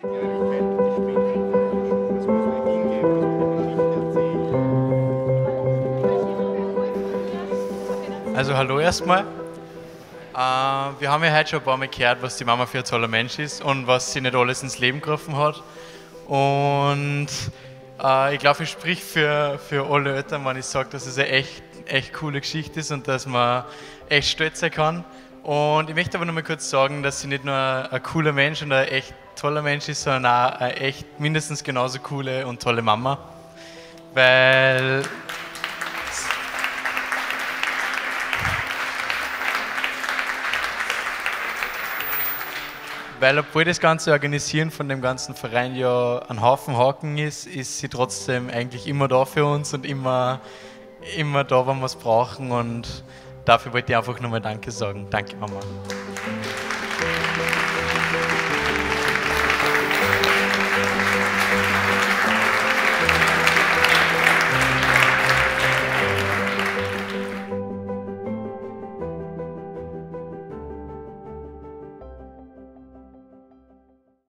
Also hallo erstmal. Wir haben ja heute schon ein paar Mal gehört, was die Mama für ein toller Mensch ist und was sie nicht alles ins Leben gerufen hat. Und ich glaube, ich sprich für alle Eltern, wenn ich sage, dass es eine echt coole Geschichte ist und dass man echt stolz sein kann. Und ich möchte aber noch mal kurz sagen, dass sie nicht nur ein cooler Mensch und ein echt toller Mensch ist, sondern auch eine echt mindestens genauso coole und tolle Mama. Weil Weil obwohl das ganze Organisieren von dem ganzen Verein ja ein Haufen Haken ist, ist sie trotzdem eigentlich immer da für uns und immer da, wenn wir es brauchen. Und dafür wollte ich einfach nochmal Danke sagen. Danke, Mama.